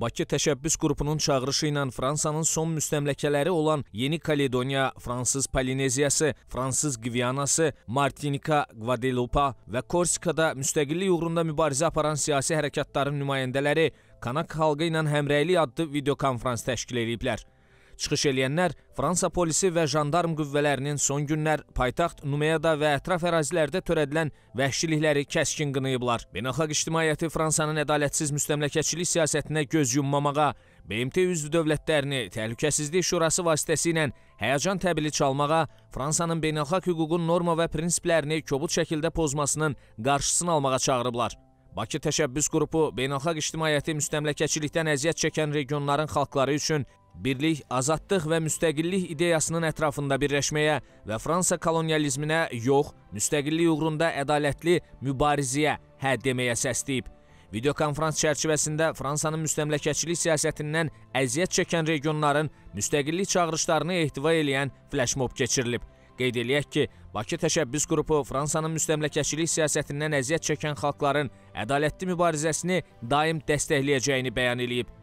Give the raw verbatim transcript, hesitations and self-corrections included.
Bakı təşəbbüs qrupunun çağırışı ilə Fransanın son müstəmləkələri olan Yeni Kaledoniya, Fransız Polineziyası, Fransız Gvianası, Martinika, Guadeloupe və Korsikada müstəqillik uğrunda mübarizə aparan siyasi hərəkatların nümayəndələri Kanak xalqı ilə həmrəylik adlı videokonferans təşkil ediblər. Çıxış eləyənlər Fransa polisi və jandarm qüvvələrinin son günlər paytaxt Numeyada və ətraf ərazilərdə törədilən vəhşilikləri kəskin qınayıblar. Beynəlxalq ictimaiyyəti Fransanın ədalətsiz müstəmləkəçilik siyasətinə göz yummamağa, B M T üzv dövlətlərini Təhlükəsizlik Şurası vasitəsilə həyəcan təbili çalmağa, Fransanın beynəlxalq hüququn norma və prinsiplərini kobud şəkildə pozmasının qarşısını almağa çağırıblar. Bakı təşəbbüs qrupu beynəlxalq ictimaiyyəti müstəmləkəçilikdən əziyyət çəkən regionların xalqları üçün birlik, azadlıq və müstəqillik ideyasının ətrafında birləşməyə və Fransa kolonializminə yox, müstəqillik uğrunda ədalətli mübarizəyə hə deməyə səsləyib. Videokonferans çərçivəsində Fransanın müstəmləkəçilik siyasətindən əziyyət çəkən regionların müstəqillik çağırışlarını ehtiva eləyən flashmob keçirilib. Qeyd eləyək ki, Bakı təşəbbüs qrupu Fransanın müstəmləkəçilik siyasətindən əziyyət çəkən xalqların ədalətli mübarizəsini daim dəstəkləyəcəyini bəyan eləyib.